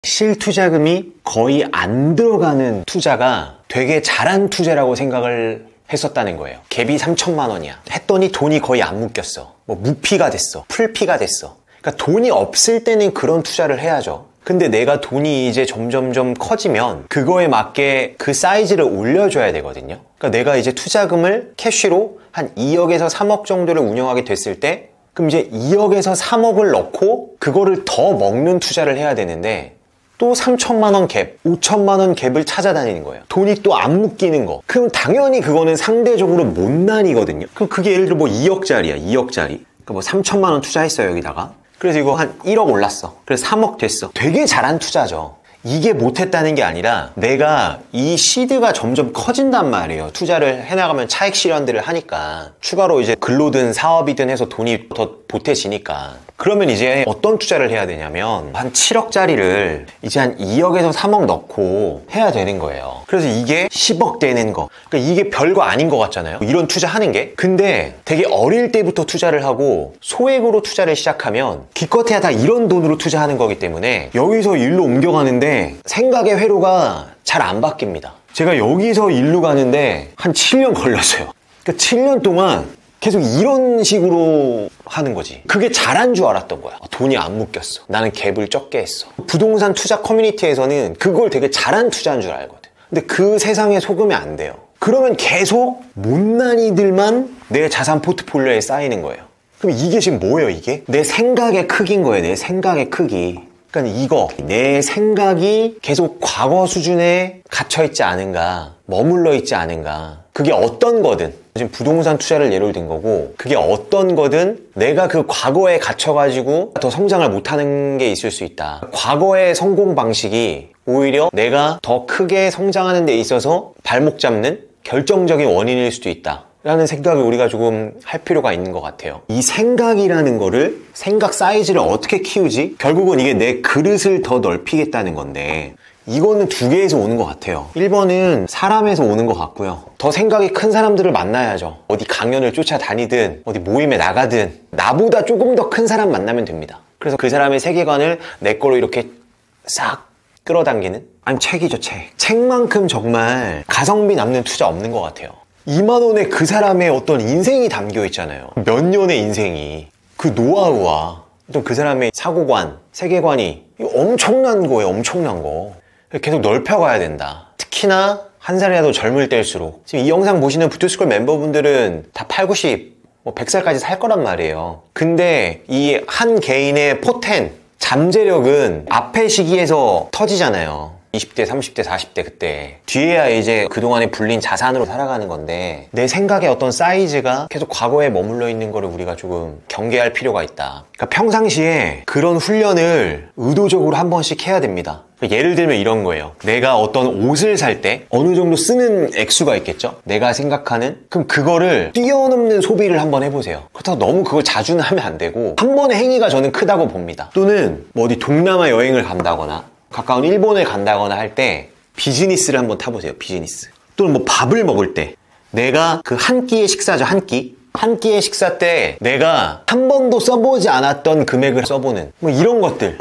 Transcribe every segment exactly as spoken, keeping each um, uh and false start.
실투자금이 거의 안 들어가는 투자가 되게 잘한 투자라고 생각을 했었다는 거예요. 갭이 삼천만 원이야 했더니 돈이 거의 안 묶였어. 뭐 무피가 됐어, 풀피가 됐어. 그러니까 돈이 없을 때는 그런 투자를 해야죠. 근데 내가 돈이 이제 점점점 커지면 그거에 맞게 그 사이즈를 올려줘야 되거든요. 그러니까 내가 이제 투자금을 캐시로 한 이억에서 삼억 정도를 운영하게 됐을 때, 그럼 이제 이억에서 삼억을 넣고 그거를 더 먹는 투자를 해야 되는데, 또 삼천만 원 갭, 오천만 원 갭을 찾아다니는 거예요. 돈이 또 안 묶이는 거. 그럼 당연히 그거는 상대적으로 못 나뉘거든요. 그럼 그게 예를 들어 뭐 이억짜리야, 이억짜리. 그러니까 뭐 삼천만 원 투자했어요, 여기다가. 그래서 이거 한 일억 올랐어. 그래서 삼억 됐어. 되게 잘한 투자죠. 이게 못했다는 게 아니라 내가 이 시드가 점점 커진단 말이에요. 투자를 해나가면 차익 실현들을 하니까 추가로 이제 근로든 사업이든 해서 돈이 더 보태지니까. 그러면 이제 어떤 투자를 해야 되냐면 한 칠억짜리를 이제 한 이억에서 삼억 넣고 해야 되는 거예요. 그래서 이게 십억 되는 거, 그러니까 이게 별거 아닌 것 같잖아요, 이런 투자하는 게. 근데 되게 어릴 때부터 투자를 하고 소액으로 투자를 시작하면 기껏해야 다 이런 돈으로 투자하는 거기 때문에 여기서 일로 옮겨가는데 생각의 회로가 잘 안 바뀝니다. 제가 여기서 일로 가는데 한 칠 년 걸렸어요. 그러니까 칠 년 동안 계속 이런 식으로 하는 거지. 그게 잘한 줄 알았던 거야. 돈이 안 묶였어. 나는 갭을 적게 했어. 부동산 투자 커뮤니티에서는 그걸 되게 잘한 투자인 줄 알거든. 근데 그 세상에 속으면 안 돼요. 그러면 계속 못난이들만 내 자산 포트폴리오에 쌓이는 거예요. 그럼 이게 지금 뭐예요, 이게? 내 생각의 크기인 거예요, 내 생각의 크기. 그러니까 이거, 내 생각이 계속 과거 수준에 갇혀있지 않은가, 머물러 있지 않은가. 그게 어떤 거든, 지금 부동산 투자를 예로 든 거고, 그게 어떤 거든 내가 그 과거에 갇혀가지고 더 성장을 못하는 게 있을 수 있다. 과거의 성공 방식이 오히려 내가 더 크게 성장하는 데 있어서 발목 잡는 결정적인 원인일 수도 있다 라는 생각을 우리가 조금 할 필요가 있는 것 같아요. 이 생각이라는 거를, 생각 사이즈를 어떻게 키우지? 결국은 이게 내 그릇을 더 넓히겠다는 건데, 이거는 두 개에서 오는 것 같아요. 일 번은 사람에서 오는 것 같고요. 더 생각이 큰 사람들을 만나야죠. 어디 강연을 쫓아다니든 어디 모임에 나가든 나보다 조금 더 큰 사람 만나면 됩니다. 그래서 그 사람의 세계관을 내 거로 이렇게 싹 끌어당기는? 아니, 책이죠, 책. 책만큼 정말 가성비 남는 투자 없는 것 같아요. 이만 원에 그 사람의 어떤 인생이 담겨 있잖아요. 몇 년의 인생이. 그 노하우와 또 그 사람의 사고관, 세계관이 엄청난 거예요, 엄청난 거. 계속 넓혀가야 된다. 특히나 한 살이라도 젊을 때일수록. 지금 이 영상 보시는 부투스쿨 멤버분들은 다 팔, 구십, 뭐 백 살까지 살 거란 말이에요. 근데 이 한 개인의 포텐, 잠재력은 앞의 시기에서 터지잖아요. 이십 대, 삼십 대, 사십 대 그때. 뒤에야 이제 그동안에 불린 자산으로 살아가는 건데, 내 생각의 어떤 사이즈가 계속 과거에 머물러 있는 거를 우리가 조금 경계할 필요가 있다. 그러니까 평상시에 그런 훈련을 의도적으로 한 번씩 해야 됩니다. 예를 들면 이런 거예요. 내가 어떤 옷을 살 때 어느 정도 쓰는 액수가 있겠죠? 내가 생각하는. 그럼 그거를 뛰어넘는 소비를 한번 해보세요. 그렇다고 너무 그걸 자주는 하면 안 되고, 한 번의 행위가 저는 크다고 봅니다. 또는 뭐 어디 동남아 여행을 간다거나 가까운 일본을 간다거나 할 때 비즈니스를 한번 타보세요, 비즈니스. 또는 뭐 밥을 먹을 때 내가 그 한 끼의 식사죠, 한 끼. 한 끼의 식사 때 내가 한 번도 써보지 않았던 금액을 써보는 뭐 이런 것들.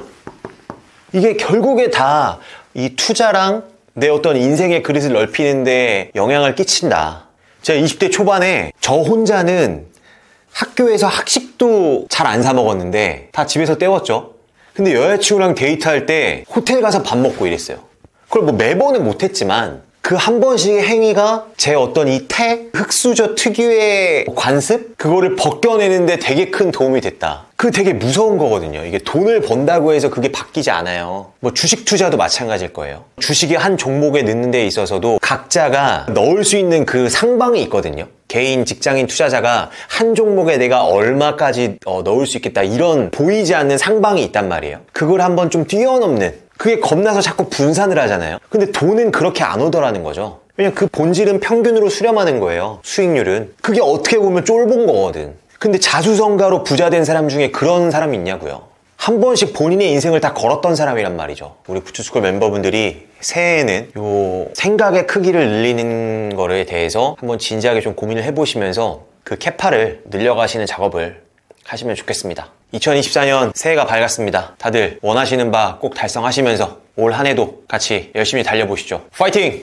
이게 결국에 다 이 투자랑 내 어떤 인생의 그릇을 넓히는데 영향을 끼친다. 제가 이십 대 초반에 저 혼자는 학교에서 학식도 잘 안 사 먹었는데 다 집에서 때웠죠. 근데 여자친구랑 데이트할 때 호텔 가서 밥 먹고 이랬어요. 그걸 뭐 매번은 못했지만 그 한 번씩의 행위가 제 어떤 이 태, 흑수저 특유의 관습? 그거를 벗겨내는데 되게 큰 도움이 됐다. 그게 되게 무서운 거거든요. 이게 돈을 번다고 해서 그게 바뀌지 않아요. 뭐 주식 투자도 마찬가지일 거예요. 주식의 한 종목에 넣는 데 있어서도 각자가 넣을 수 있는 그 상방이 있거든요. 개인, 직장인 투자자가 한 종목에 내가 얼마까지 어, 넣을 수 있겠다, 이런 보이지 않는 상방이 있단 말이에요. 그걸 한번 좀 뛰어넘는, 그게 겁나서 자꾸 분산을 하잖아요. 근데 돈은 그렇게 안 오더라는 거죠. 왜냐면 그 본질은 평균으로 수렴하는 거예요, 수익률은. 그게 어떻게 보면 쫄본 거거든. 근데 자수성가로 부자 된 사람 중에 그런 사람이 있냐고요. 한 번씩 본인의 인생을 다 걸었던 사람이란 말이죠. 우리 부투스쿨 멤버분들이 새해에는 요 생각의 크기를 늘리는 거에 대해서 한번 진지하게 좀 고민을 해보시면서 그 캐파를 늘려가시는 작업을 하시면 좋겠습니다. 이천이십사 년 새해가 밝았습니다. 다들 원하시는 바 꼭 달성하시면서 올 한 해도 같이 열심히 달려보시죠. 파이팅!